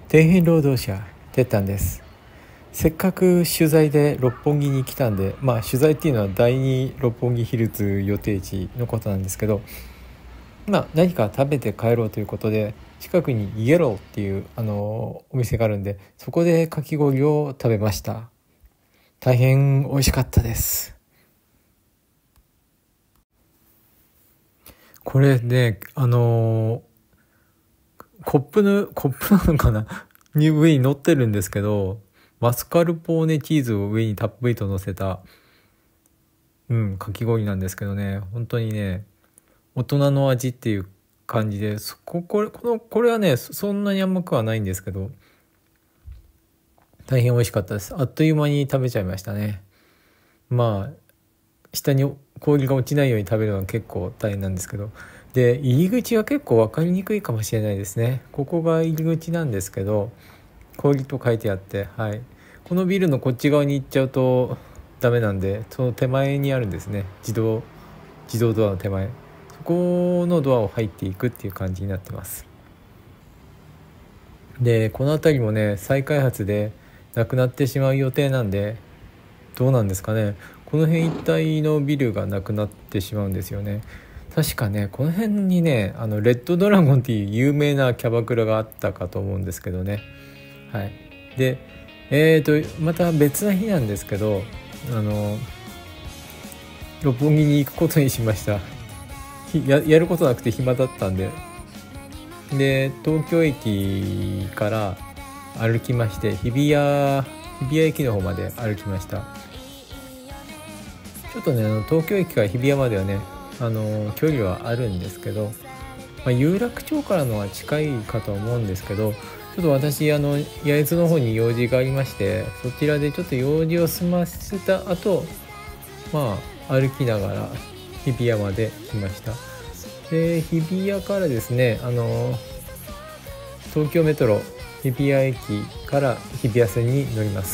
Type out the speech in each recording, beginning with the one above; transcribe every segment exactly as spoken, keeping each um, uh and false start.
底辺労働者てったんです。せっかく取材で六本木に来たんで、まあ取材っていうのは第二六本木ヒルズ予定地のことなんですけど、まあ何か食べて帰ろうということで、近くにイエローっていうあのお店があるんで、そこでかき氷を食べました。大変美味しかったです。これね、あのコップのコップなのかなに上に乗ってるんですけど、マスカルポーネチーズを上にたっぷりと乗せた、うん、かき氷なんですけどね、本当にね、大人の味っていう感じで、そここれこのこれはね、そんなに甘くはないんですけど、大変美味しかったです。あっという間に食べちゃいましたね。まあ下に氷が落ちないように食べるのは結構大変なんですけど、で入り口は結構分かりにくいかもしれないですね。ここが入り口なんですけど、氷と書いてあって、はい、このビルのこっち側に行っちゃうとダメなんで、その手前にあるんですね、自動自動ドアの手前、そこのドアを入っていくっていう感じになってます。でこの辺りもね、再開発でなくなってしまう予定なんで、どうなんですかね、この辺一帯のビルがなくなってしまうんですよね。確かね、この辺にね、あのレッドドラゴンっていう有名なキャバクラがあったかと思うんですけどね。はい。で、えーとまた別な日なんですけど、あの六本木に行くことにしました。や, やることなくて暇だったんで、で東京駅から歩きまして、日比谷日比谷駅の方まで歩きました。ちょっとね、あの東京駅から日比谷まではね、あの距離はあるんですけど、まあ、有楽町からのは近いかと思うんですけど、ちょっと私あの八重洲の方に用事がありまして、そちらでちょっと用事を済ませた後、まあ歩きながら日比谷まで来ました。で日比谷からですね、あの東京メトロ日比谷駅から日比谷線に乗ります。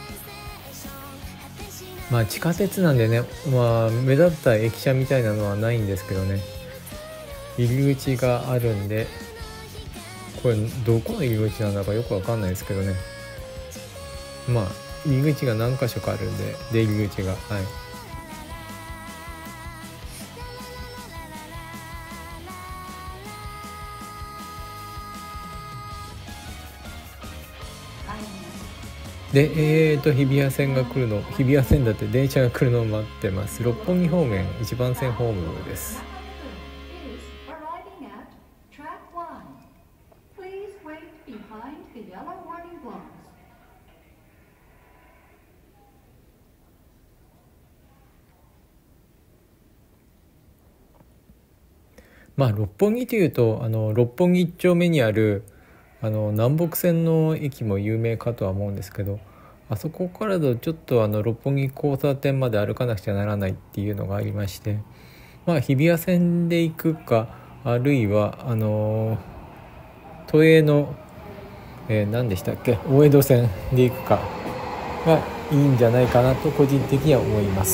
まあ地下鉄なんでね、まあ目立った駅舎みたいなのはないんですけどね、入り口があるんで、これどこの入り口なんだかよくわかんないですけどね、まあ入り口が何箇所かあるんで、出入り口が、はい。で、えーと日比谷線が来るの、日比谷線だって電車が来るのを待ってます。六本木方面一番線ホームです。まあ六本木というと、あの六本木一丁目にあるあの南北線の駅も有名かとは思うんですけど、あそこからだとちょっとあの六本木交差点まで歩かなくちゃならないっていうのがありまして、まあ日比谷線で行くか、あるいはあの都営の、えー、何でしたっけ、大江戸線で行くかがいいんじゃないかなと個人的には思います。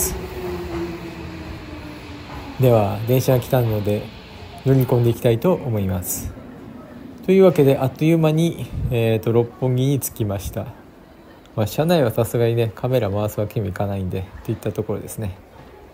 では電車が来たので乗り込んでいきたいと思います。というわけで、あっという間に、えー、と六本木に着きました。まあ、車内はさすがにね、カメラ回すわけにもいかないんでといったところですね。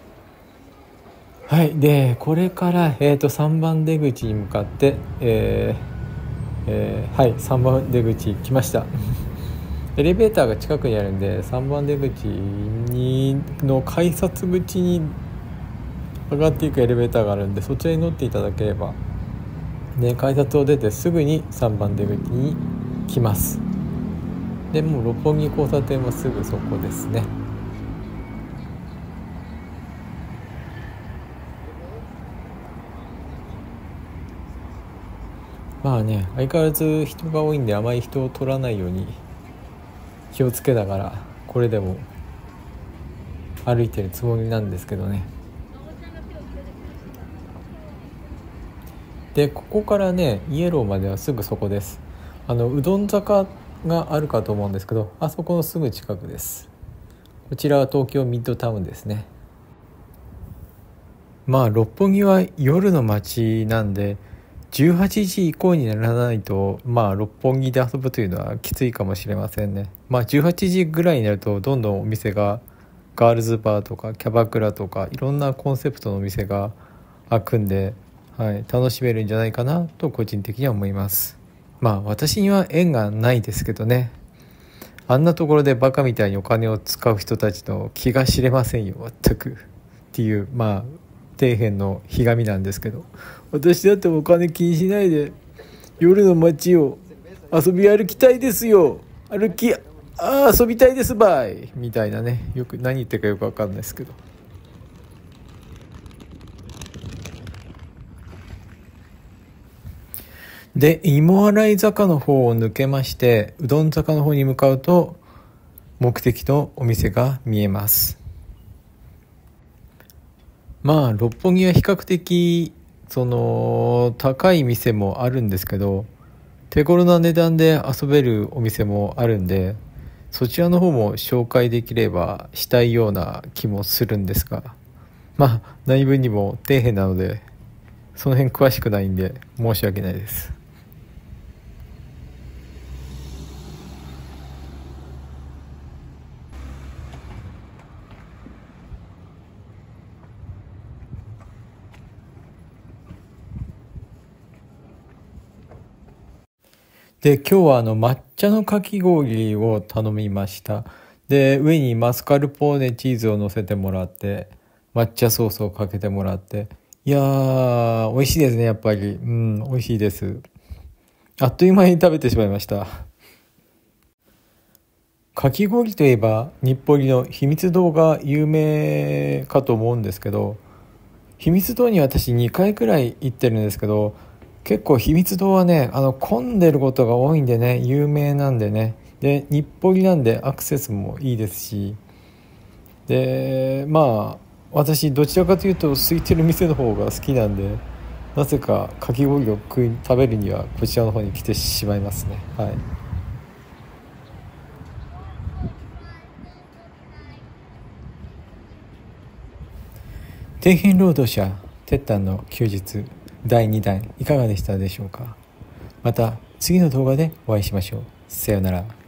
はい。でこれから、えー、とさんばん出口に向かって、えーえー、はいさんばん出口来ましたエレベーターが近くにあるんで、さんばん出口にの改札口に上がっていくエレベーターがあるんで、そちらに乗っていただければ、で改札を出てすぐにさんばん出口に来ます。でもう六本木交差点はすぐそこですね。まあね、相変わらず人が多いんで、あまり人を取らないように気をつけながらこれでも歩いてるつもりなんですけどね。でここからね、イエローまではすぐそこです。あのうどん坂があるかと思うんですけど、あそこのすぐ近くです。こちらは東京ミッドタウンですね。まあ六本木は夜の街なんで、 じゅうはちじ以降にならないと、まあ六本木で遊ぶというのはきついかもしれませんね。まあじゅうはちじぐらいになるとどんどんお店がガールズバーとかキャバクラとかいろんなコンセプトのお店が開くんで、はい、楽しめるんじゃないかなと個人的には思います。まあ私には縁がないですけどね。あんなところでバカみたいにお金を使う人たちの気が知れませんよ全くっていう、まあ底辺のひがみなんですけど、私だってお金気にしないで夜の街を遊び歩きたいですよ、歩きあ遊びたいですバイみたいなね、よく何言ってるかよく分かんないですけど。で芋洗坂の方を抜けましてうどん坂の方に向かうと目的のお店が見えます。まあ六本木は比較的その高い店もあるんですけど、手頃な値段で遊べるお店もあるんで、そちらの方も紹介できればしたいような気もするんですが、まあ何分にも底辺なのでその辺詳しくないんで申し訳ないです。で今日はあの抹茶のかき氷を頼みました。で上にマスカルポーネチーズを乗せてもらって抹茶ソースをかけてもらって、いやー美味しいですね。やっぱりうん美味しいです。あっという間に食べてしまいました。かき氷といえば日暮里の秘密堂が有名かと思うんですけど、秘密堂に私にかいくらい行ってるんですけど、結構秘密堂はねあの混んでることが多いんでね、有名なんでね、で日暮里なんでアクセスもいいですし、でまあ私どちらかというと空いてる店の方が好きなんで、なぜかかき氷を食い食べるにはこちらの方に来てしまいますね。はい。底辺労働者鉄胆の休日だいにだんいかがでしたでしょうか。また次の動画でお会いしましょう。さようなら。